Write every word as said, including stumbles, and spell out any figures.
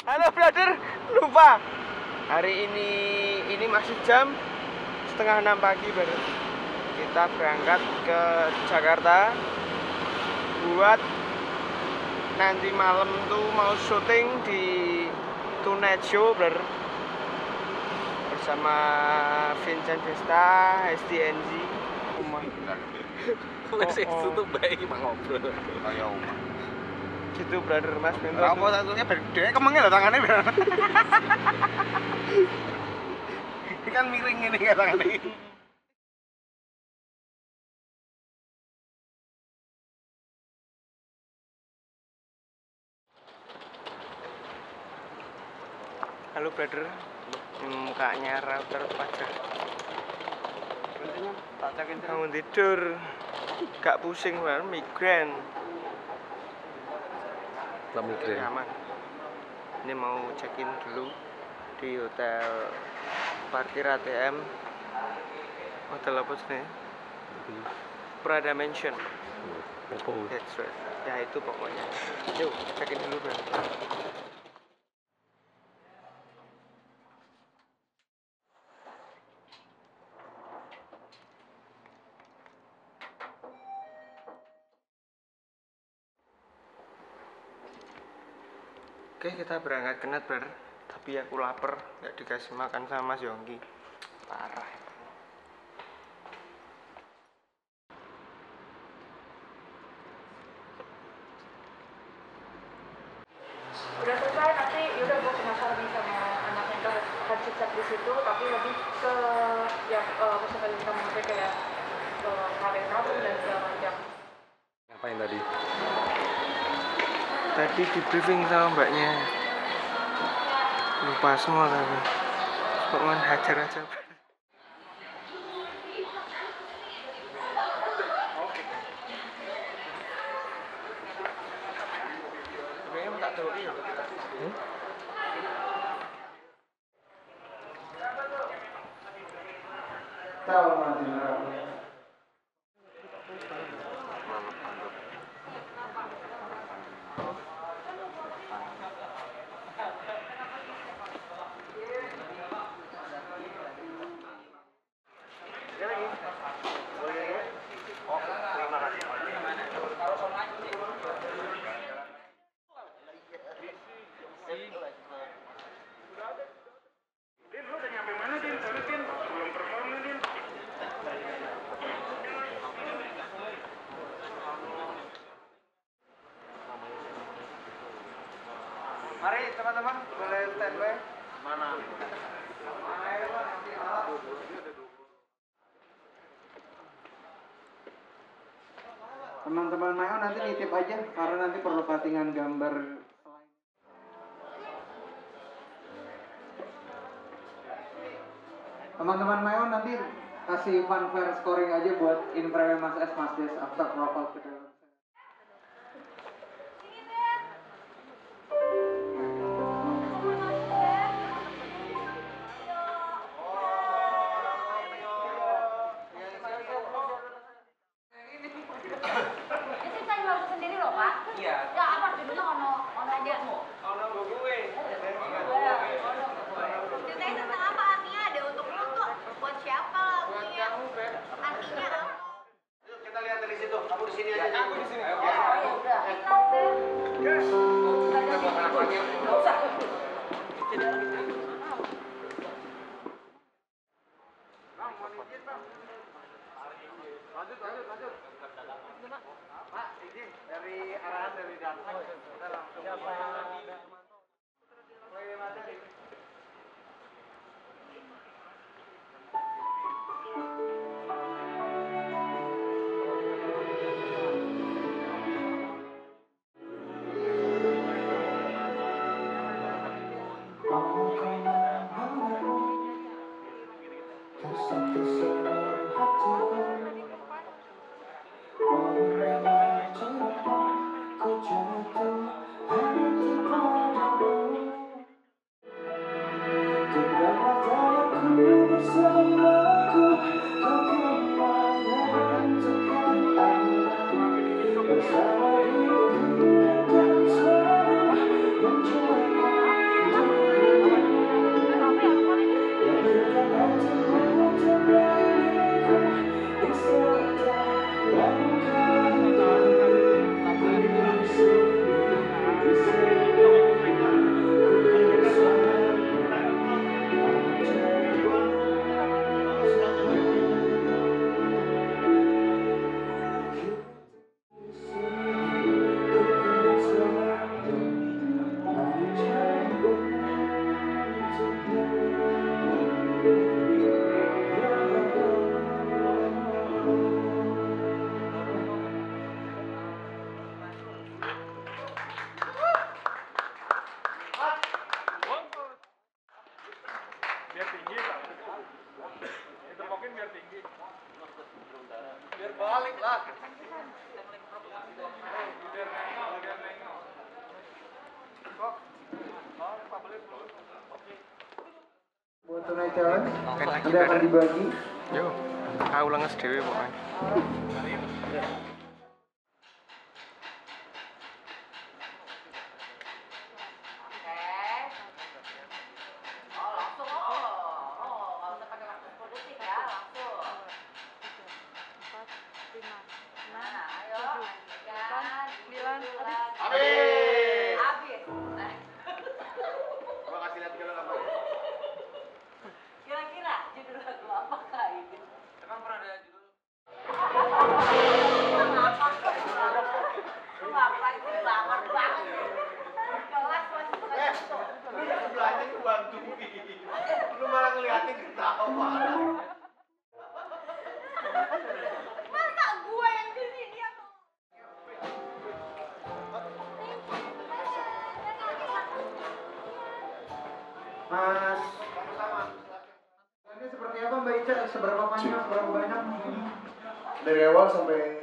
Halo brother, lupa. Hari ini ini masih jam setengah enam pagi baru. Kita berangkat ke Jakarta buat nanti malam tuh mau syuting di Tonight Show brother, bersama Vincent Vesta, S D N Z. Umah. Les itu tuh baik mah ngobrol. Kayak umah. Gitu brother Mas Bento. Apa satunya beda kemengnya lho tangane. Ini kan miring ini kan tangane. Halo brother, mukanya router pajak. Tak cekin Bangun tidur, gak pusing banget, migrain. tak migrain. Aman. Ini mau check-in dulu di hotel parkir A T M. Hotel apa sih? Prada Mansion. Opo? That's right. Ya itu pokoknya. Yuk, check-in dulu brother. Oke, kita berangkat ke Net, brother. Tapi aku lapar, nggak dikasih makan sama Mas Yongki. Parah. Udah selesai, nanti yaudah gue penasaran nih sama anak yang akan sukses di situ, tapi lebih ke yang uh, misalnya kita mau kayak uh, karir kamu dan segala macam. Ngapain tadi? Tadi di briefing sama mbaknya. Lupa semua tapi. Pokoknya hajar aja. Kayaknya tak tahu ya. Hmm? Tahu mati neraka. Mari teman-teman, boleh standby. Mana? Teman-teman Mayo nanti nitip aja karena nanti perlu patingan gambar. Teman-teman Mayo nanti kasih fanfare scoring aja buat Infrared Mas S Mas Des after roll ke dalam. Lanjut, lanjut, lanjut. Pak, izin dari arahan dari Danang, kita langsung. tunai challenge Oke lagi nanti akan bener. dibagi. Yo, aku lenges dewe pokoknya. Kira-kira judul lagu apa kak ini? Kan pernah ada judul. Lu ngapain sih lamar banget sih? Kelas masih suka gitu. Lu sebelahnya tuh bantuin. Lu malah ngeliatin ketawa. Masa gua yang di sini atau? Mas, ini seperti apa Mbak Ica? Seberapa panjang, seberapa banyak? Dari awal sampai